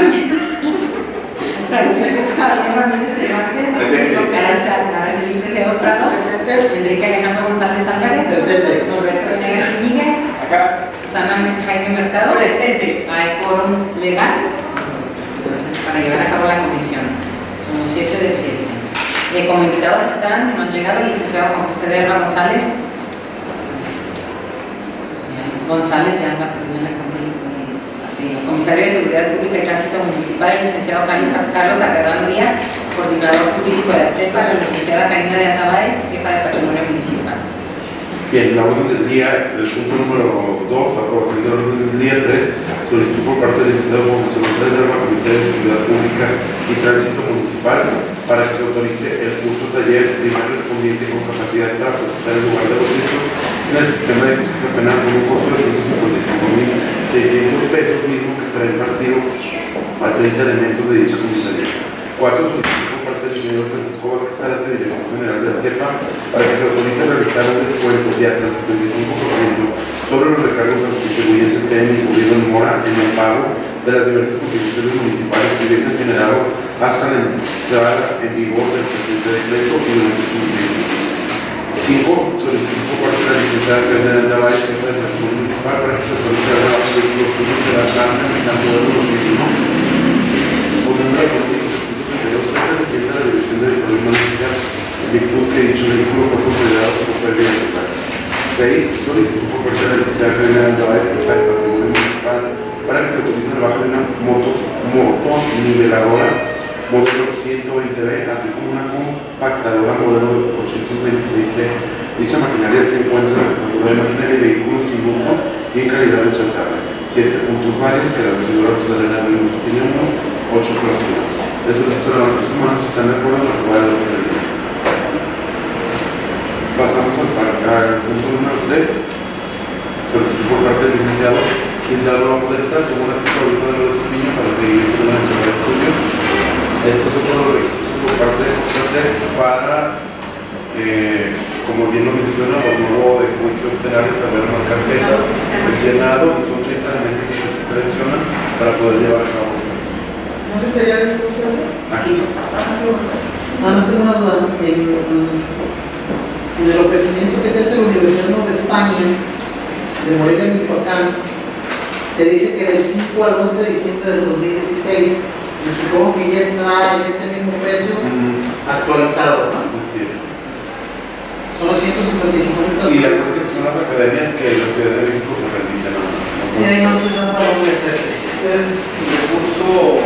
Francisco Javier Ramírez Cervantes, Araceli Preciado Prado, Enrique Alejandro González Álvarez, Norberto Venegas Iñiguez, Susana Jaime Mercado. Hay quórum legal para llevar a cabo la comisión. Son 7 de 7. Como invitados están, nos han llegado el licenciado Juan José de Alba González, el comisario de Seguridad Pública y Tránsito Municipal, el licenciado Carlos Agredano Díaz, coordinador jurídico de ASTEPA, la licenciada Karina de Andabaez, jefa de Patrimonio Municipal. Bien, la orden del día, el punto número 2, aprobación de la orden del día 3, solicitud por parte del licenciado Juan José González de Alba, comisario de Seguridad Pública y Tránsito Municipal, para que se autorice el curso taller primer respondiente con capacidad para procesar el lugar de los hechos en el sistema de justicia penal con un costo de 155.600 pesos, mismo que será impartido a 30 elementos de dicha comisaría. 4. Solicitud por parte del ingeniero Francisco Vázquez Zárate, director general de ASTEPA, para que se autorice a realizar un descuento de hasta el 75% sobre los recargos a los contribuyentes que hayan incurrido en mora en el pago de las diversas contribuciones municipales que hubiesen generado hasta la entrada en vigor del presente decreto y durante su vigencia. 5. Solicitud por parte de la licenciada Karina de Andabaez, jefa de Patrimonio Municipal, para que se autorice a la vehículos de la Cámara en el modelo 2001 con un reporte de 362 de la Dirección de Salud Municipal, en virtud que dicho vehículo fue considerado como pérdida total. 6. Solicitud por parte de la licenciada Karina de Andabaez, jefa de Patrimonio Municipal, para que se autorice la baja de una motoniveladora modelo 120B, así como una compactadora modelo 826C. Dicha maquinaria se encuentra en la factura de maquinaria y vehículos sin uso y en calidad de chatarra. 7 puntos varios que la regidora Rosalena tiene 1, 8 clausuras. El solicitor de los recursos humanos están de acuerdo en la aprobada de la autoridad. Pasamos al punto número 3. Solicitud por parte del licenciado no va a poder estar como una cita ahorita de su niño para seguir con la entrega de estudio. Estos son todos los requisitos por parte de JC para, como bien lo menciona, los nuevos de juicios penales, saber más carpetas, el llenado, y son 30 elementos que se seleccionan para poder llevar a cabo esto. ¿Dónde sería el curso? Aquí. Nada más tengo una duda. En el ofrecimiento que te hace la Universidad Nueva España de Morelia, Michoacán, te dice que del 5 al 11 de diciembre del 2016, me supongo que ya está en este mismo precio actualizado, ¿no? Así es. Son los 155 pesos. Y las otras son las academias que la Ciudad de México te permiten nada más. Y ahí no te dan para dónde hacer. Este es el recurso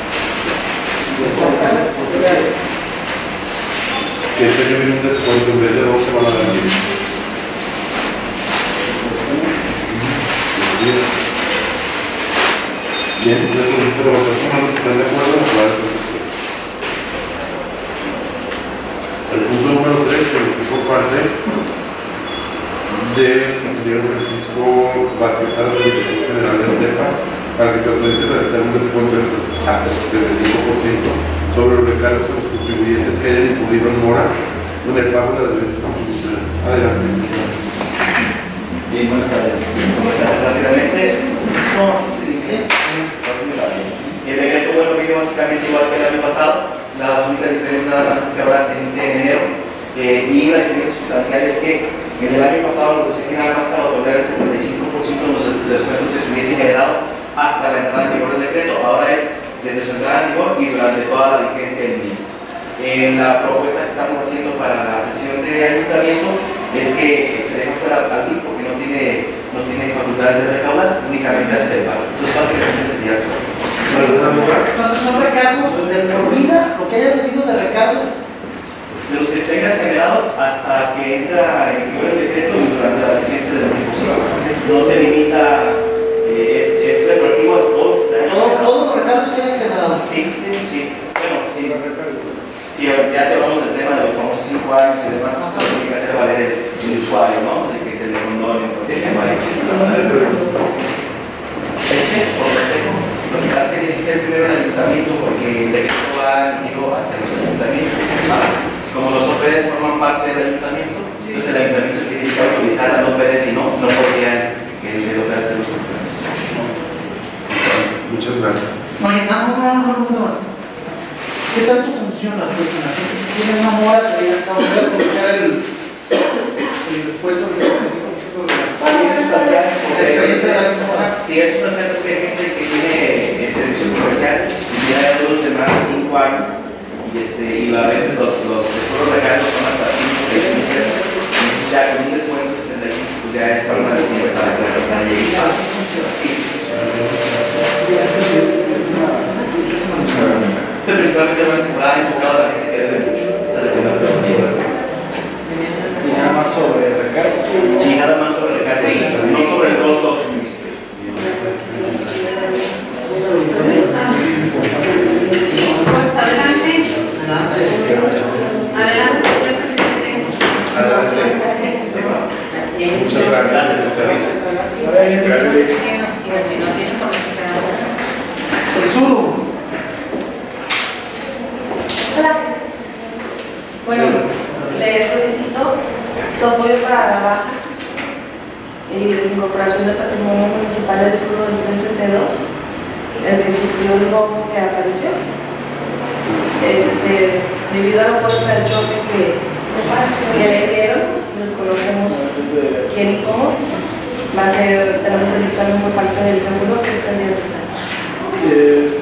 que este año viene un descuento, en vez de 12 van a dar 10. Bien, entonces los recursos humanos están de acuerdo en aprobar el presupuesto. El punto número 3, solicitud por parte del ingeniero Francisco Vázquez Zárate, director general de ASTEPA, para que se autorice a realizar un descuento hasta el 75% sobre los recargos a los contribuyentes que hayan incurrido en mora en el pago de las diferentes contribuciones. Adelante, licenciado. Bien, buenas tardes. Rápidamente, el decreto, bueno, viene básicamente igual que el año pasado. La única diferencia nada más es que ahora se inicia en enero, y la diferencia sustancial es que en el año pasado nos decían nada más para otorgar el 75% de los descuentos que se hubiesen generado hasta la entrada en vigor del decreto. Ahora es desde su entrada en vigor y durante toda la vigencia del mismo. La propuesta que estamos haciendo para la sesión de ayuntamiento es que se deje fuera al PIB porque no tiene facultades de recaudar, únicamente hace el pago. Entonces básicamente sería todo. Entonces son recargos de por vida, lo que hayas debido de recargos. De los que tengas generados hasta que entra en vigor el decreto y durante la vigencia del mismo. No te limita, es retroactivo a todos. Todos los recargos que hayas generado. Sí. Bueno, sí. Si ya llevamos el tema de los famosos 5 años y demás, pues tiene que hacer valer el usuario, ¿no? De que se le condone, porque tiene que lo que pasa es que tiene que ser primero el ayuntamiento porque el decreto va dirigido hacia los ayuntamientos. Como los OPEs forman parte del ayuntamiento, entonces el ayuntamiento tiene que autorizar a los OPEs, si no podría el OPE hacer los estratos. Muchas gracias. Una pregunta más. ¿Qué tanto funciona? Porque la gente que tiene una mora que ya acaba de colocar el después del 75% de la experiencia de la persona. Si es sustancial, porque hay gente que tiene el servicio comercial y ya todos de más de 5 años y a veces los seguros legales son hasta 5 o 6 meses. Ya con un descuento de 75, pues ya es para una de 50 para que la llegue. Principalmente una temporada enfocada a la gente que debe mucho. Y nada más sobre recarga. Sí, nada más sobre recarga, no sobre el costo de suministro. Pues adelante. Adelante. Muchas gracias por su servicio. Si no tienen por qué quedar. El sur. Hola. Bueno, le solicito su apoyo para la baja y desincorporación del patrimonio municipal del sur del 332, el que sufrió el robo que apareció. Debido al apoyo del choque que le dieron, desconocemos quién y cómo, tenemos el dictamen por parte del seguro que es candidato.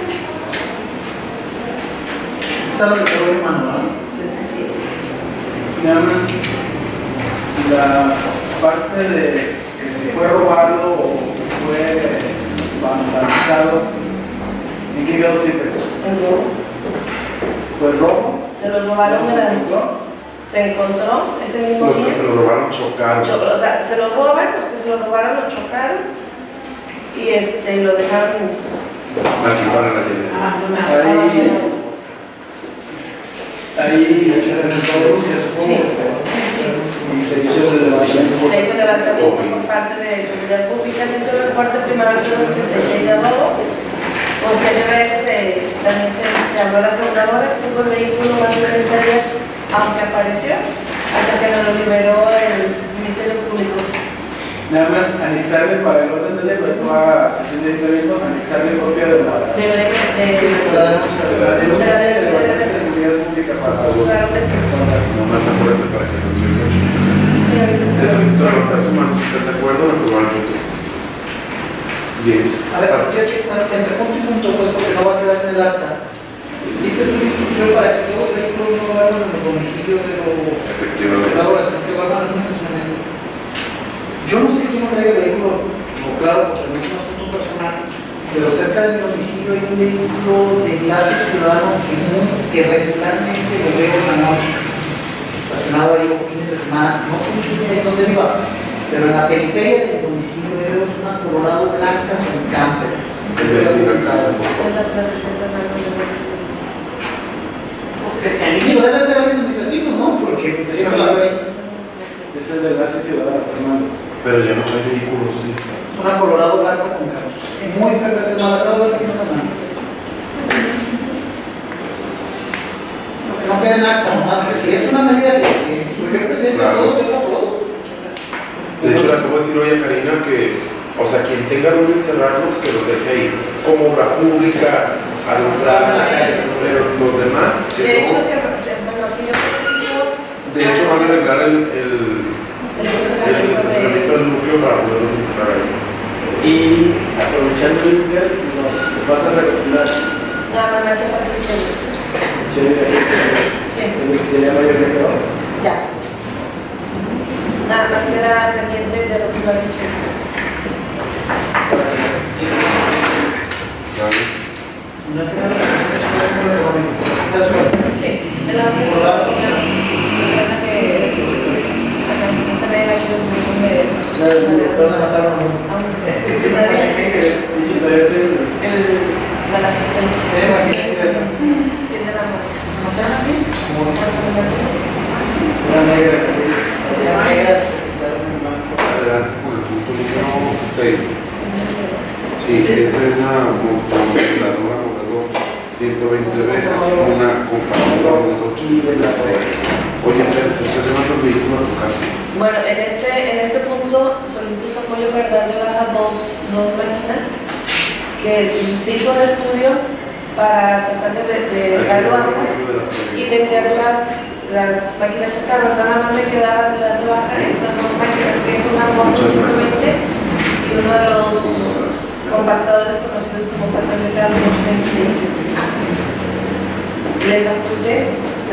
Está el desarrollo manual. Así es. Nada más, la parte de que se fue robado o fue vandalizado, ¿en qué grado siempre? El robo. ¿Fue robo? Se lo robaron de la... Se encontró ese mismo Los día. que se lo robaron chocaron. O sea, se lo roban, los que se lo robaron lo chocaron y lo dejaron Aquí para la llegada. Ahí se presentó denuncia, supongo. Y se hizo el levantamiento. Se hizo el levantamiento por parte de Seguridad Pública, se hizo el reporte primario 066 de robo. Posterior a eso también se habló a las aseguradoras, tuvo el vehículo más de 30 días, aunque apareció, hasta que nos lo liberó el Ministerio Público. Nada más anexarle para el orden de ley, toda sesión de decreto, anexarle copia de la denuncia de seguridad pública para Claro que sí. Nomás acuérdate para que se lo lleve mucho. Sí, ahorita Le solicito levantar su mano si está de acuerdo en aprobar el voto expuesto. Bien. A ver, yo checar, entre punto y punto, pues porque no va a quedar en el acta. Dice una instrucción para que todos los vehículos no lo hagan en los domicilios de los Efectivamente. operadores, sino que lo hagan en un estacionamiento. Yo no sé quién trae el vehículo, no, claro, porque no es un asunto personal, pero cerca de mi domicilio hay un vehículo de clase ciudadano común que regularmente lo veo en la noche, estacionado ahí los fines de semana, no sé ni sé dónde viva, pero en la periferia de mi domicilio veo una Colorado blanca con camper. Digo, debe ser alguien de mis vecinos, ¿no? Porque siempre lo veo ahí. Es el de enlace ciudadano, Fernando. Pero ya no trae vehículos, sí. Es una Colorado blanca con camper. Muy frecuente, no la acabo de ver el fin de semana. No queda en acta, ¿no? Si es una medida que surgió presente a todos, es a todos. De hecho, le acabo de decir hoy a Karina que, o sea, quien tenga donde encerrarlos, que los deje ahí, como obra pública, alumbrada, pero los demás, De hecho, de hecho, van a arreglar el estacionamiento del núcleo para poderlos instalar ahí. Y aprovechando el Inter, nos falta recopilar nada más me hace falta el cheque. el que sería mayor que todo. Ya. Nada más queda pendiente de lo que lo ha dicho. Sí, de la Adelante con el punto número 6. Sí, esta es una motorizadora modelo 120B, una compañera modelo 8 de la 6. Oye, te estás llevando el vehículo a tu casa. Bueno, en este punto solicito su apoyo para dar de baja dos máquinas que se hizo un estudio para tratar de evaluarlas y vender las máquinas chatarras. Nada más me quedaba de dar de baja estas dos máquinas, que es una moto simplemente y uno de los compactadores conocidos como patas de carro 826. Les apunté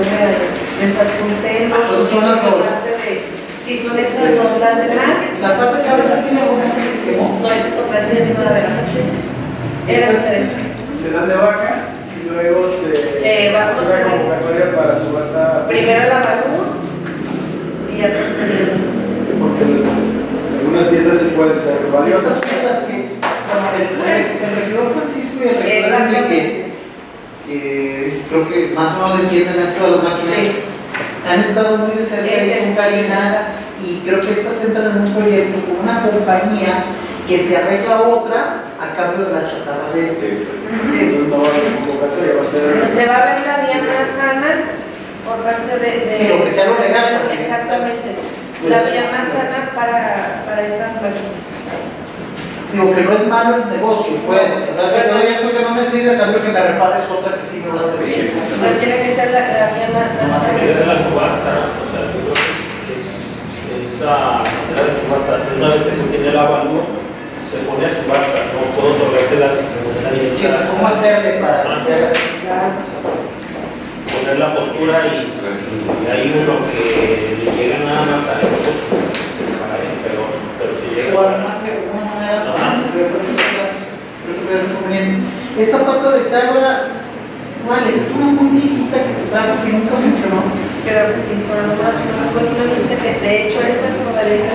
los son las dos. Sí, son esas dos, las demás. La parte de cabeza tiene una se les quemó. No, estas son las de una relajación. Era diferente. Se dan de baja y luego se va a hace la convocatoria para subasta. Primero la evalúo y ya posteriormente. Porque algunas piezas sí pueden ser Estas valiosas. son las que, bueno, el regidor Francisco y el regidor Enrique, creo que más o menos entienden esto de las máquinas. Sí. Han estado muy de cerca con Karina y creo que estas entran en un proyecto con una compañía que te arregla otra a cambio de la chatarra de este. Entonces no va a ser convocatoria, va a ser. Se va a ver la vía más sana por parte de Sí, lo que sea lo legal. exactamente. La vía más sana para esas máquinas. Digo que no es malo el negocio, pues. O sea, sabes que te doy esto que no me sirve, a cambio que me repares otra que sí me va a servir. Pero tiene que ser la vía más sana. Esa es la subasta, o sea, yo creo que esa manera de subasta, una vez que se tiene el avalúo, se pone a subasta, no puedo otorgárselas de Sí, ¿cómo hacerle para que se haga así? poner la postura y hay uno que le llega nada más a esa postura, se para bien, pero si llega Una manera creo que es conveniente. Esta pata de cabra, ¿cuál es? Es una muy viejita que se trata que nunca funcionó. Creo que sí, por nosotros de hecho estas modalidades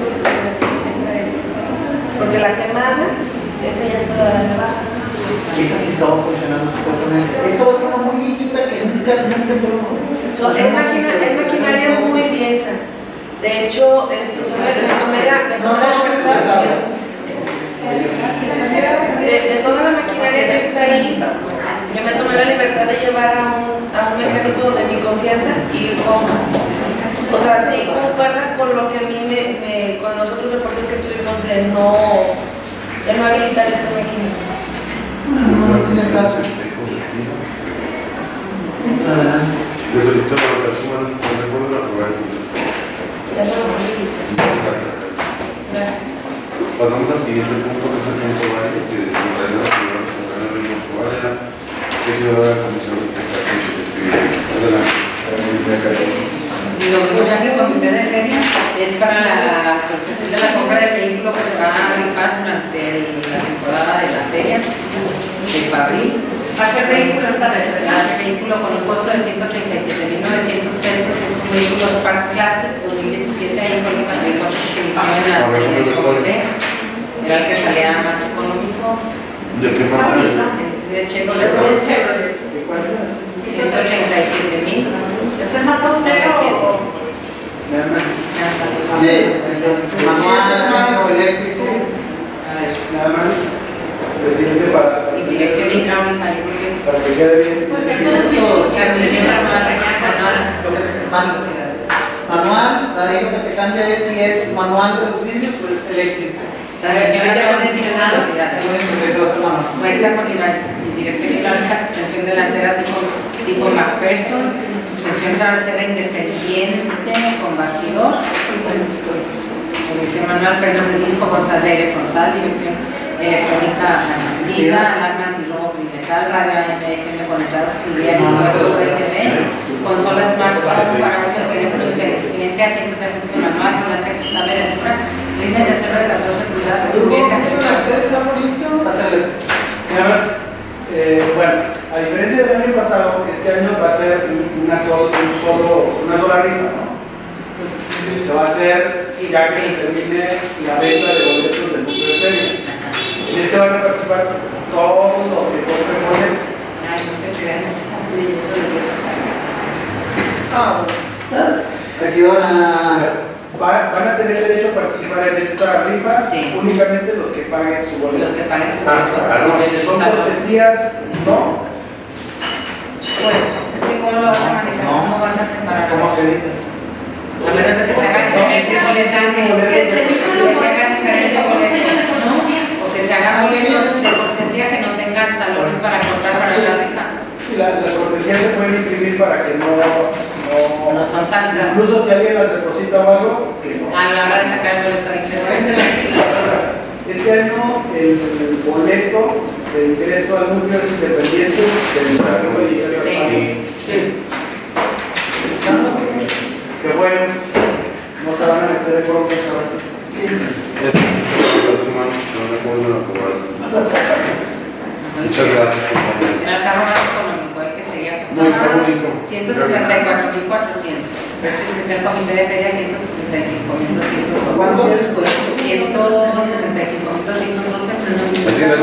porque la quemada, esa ya está de baja. Esa sí estaba funcionando supuestamente. Esta va a ser una muy viejita que nunca Es maquinaria muy vieja. De hecho, me tomé la libertad de toda la maquinaria que está ahí. Yo me tomé la libertad de llevar a un mecánico de mi confianza y o sea, sí concuerda con lo que a mí con los otros reportes que tuvimos de no habilitar esta máquina. No tienes caso. Le solicito la votación, no se están de acuerdo en aprobar el punto. Ya no lo Gracias. Gracias. Pasamos al siguiente punto, que es el punto vario, que nos trae la señora Susana Reyes Suárez, regidora de la Comisión respecto a que se describe. Adelante. Y lo mismo ya que el comité de feria es para la procesación de la compra del vehículo que se va a rifar durante la temporada de la feria de abril. ¿A qué vehículo está Este vehículo con un costo de 137.900 pesos es un vehículo Spark Classic 2017, ahí con el patrimonio que se impone en el comité, era el que salía más económico. ¿De qué marca? Es de Chevrolet. 137.900. ¿Es el más austero? Nada más. Sí, manual, eléctrico. Nada más. Presidente para. Y dirección hidráulica, yo creo que es Para que quede bien. transmisión manual, velocidades. Manual, la ley lo que te cambia es si es manual de los vidrios o es eléctrico. Transmisión manual de 100 velocidades. Eso va a ser manual. Cuenta con dirección hidráulica, suspensión delantera tipo McPherson, suspensión trasera independiente con bastidor, dirección manual, frenos de disco, bolsas de aire frontal, dirección electrónica asistida, alarma antirrobo metal, radio AM/FM conectado auxiliar y USB, consola smartphone para uso de teléfono inteligente, asientos de ajuste manual, volante ajustable de altura, líneas de acero de 14 pulgadas, Nada más, bueno, a diferencia del año pasado, este año va a ser una sola rifa, ¿no? Se va a hacer ya que se termine la venta de boletos del punto de feria. En este van a participar todos los que compren boletos. Ay, no se crean, están leyendo desde Regidora. Van a tener derecho a participar en esta rifa Sí. únicamente los que paguen su boleto. los que paguen su claro. Son cortesías, ¿no? Pues, es que ¿cómo lo vas a manejar? ¿Cómo vas a separar? ¿Cómo acredita? A menos de que se haga diferente boletaje, que se haga diferente boleto, ¿no? O que se hagan boletos de cortesía Sí, las cortesías se pueden imprimir para que no son tantas. Incluso si alguien las deposita o algo, que no. A la hora de sacar el boleto dice. Este año el boleto de ingreso al núcleo es independiente del núcleo. Sí. Qué bueno. No se van a meter de broncas ahora sí. Muchas gracias, compañero. Era el carro más económico, el que seguía No, está costaba bonito. 174.400. Precio especial comité de feria 165.212. ¿Cuánto es por eso? 165.212.